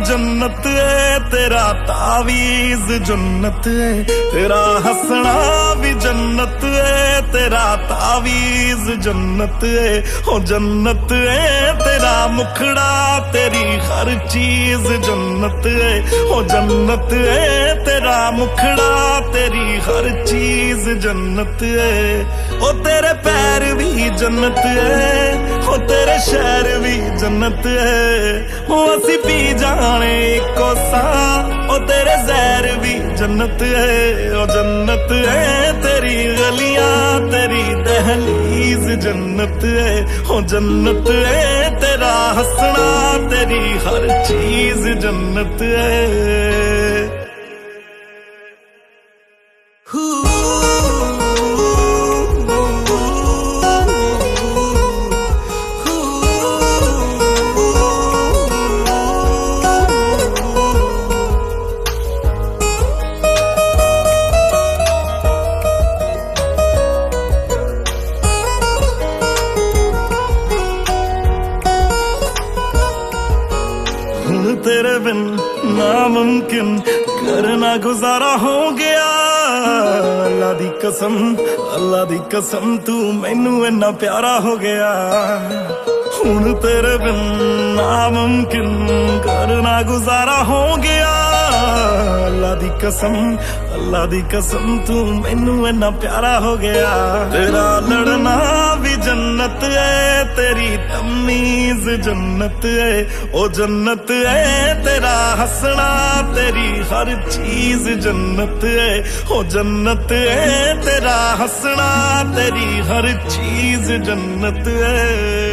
जन्नत है, तेरा तावीज जन्नत है, तेरा हंसना भी जन्नत है, तेरा तावीज जन्नत है। ओ जन्नत है तेरा मुखड़ा, तेरी हर चीज जन्नत है। ओ जन्नत है तेरा मुखड़ा, तेरी हर चीज जन्नत है। ओ तेरे पैर भी जन्नत है, ओ तेरे शहर भी जन्नत है। ओ असी पी जाने कोसा, ओ तेरे जहर भी जन्नत है। ओ जन्नत है तेरी गलियां, तेरी दहलीज जन्नत है। ओ जन्नत है तेरा हंसना, तेरी हर चीज जन्नत है। तेरे बिन नामुमकिन करना गुजारा हो गया। अल्लाह दी कसम, अल्लाह दी कसम, तू मैनू इन्ना प्यारा हो गया। हुण तेरे बिन नामुमकिन करना गुजारा हो गया। अल्लाह दी कसम, अल्लाह दी कसम, तू मैनू इन्ना प्यारा हो गया। तेरा लड़ना भी जन्नत है, तेरी तमीज जन्नत है। ओ जन्नत है तेरा हंसना, तेरी हर चीज जन्नत है। ओ जन्नत है तेरा हंसना, तेरी हर चीज जन्नत है।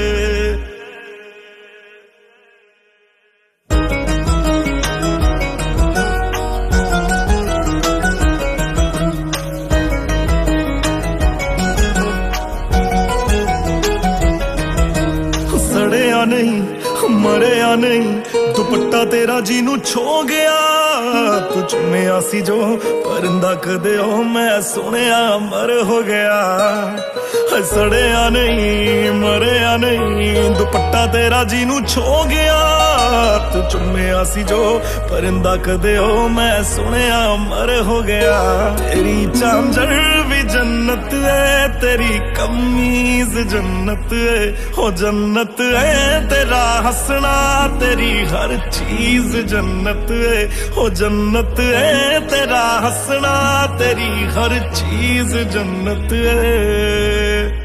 सड़िया नहीं मरिया नहीं, दुपट्टा तेरा जी नू छो गया। तू चुम्मिया सी जो परिंदा कदे ओ, मैं सुनिया मर हो गया। सड़िया नहीं मरिया नहीं, दुपट्टा तेरा जी नू छो गया। तू चुम्मिया सी जो परिंदा कदे ओ, मैं सुनिया मर हो गया। तेरी झांझर भी जन्नत है, तेरी कमीज जन्नत है। हो जन्नत है तेरा हंसना, तेरी हर चीज जन्नत है। हो जन्नत है तेरा हंसना, तेरी हर चीज जन्नत है।